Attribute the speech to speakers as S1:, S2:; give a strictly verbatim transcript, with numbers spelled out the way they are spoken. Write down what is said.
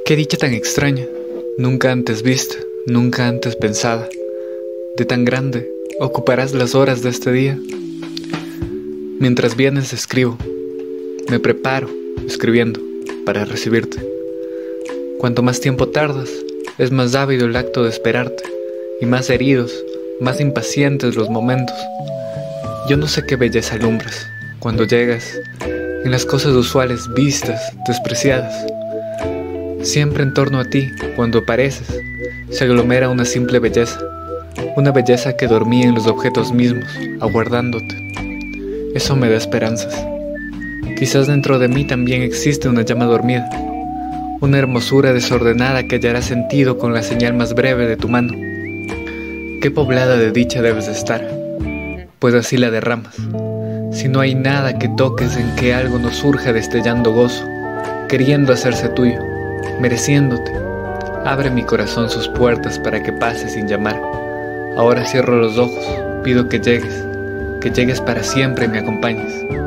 S1: Qué dicha tan extraña, nunca antes vista, nunca antes pensada. De tan grande, ocuparás las horas de este día. Mientras vienes escribo, me preparo, escribiendo, para recibirte. Cuanto más tiempo tardas, es más ávido el acto de esperarte, y más heridos, más impacientes los momentos. Yo no sé qué belleza alumbras, cuando llegas, en las cosas usuales vistas, despreciadas. Siempre en torno a ti, cuando apareces, se aglomera una simple belleza, una belleza que dormía en los objetos mismos, aguardándote. Eso me da esperanzas. Quizás dentro de mí también existe una llama dormida, una hermosura desordenada que hallará sentido con la señal más breve de tu mano. Qué poblada de dicha debes de estar, pues así la derramas. Si no hay nada que toques en que algo no surja destellando gozo, queriendo hacerse tuyo, mereciéndote. Abre mi corazón sus puertas para que pases sin llamar. Ahora cierro los ojos, pido que llegues, que llegues para siempre y me acompañes.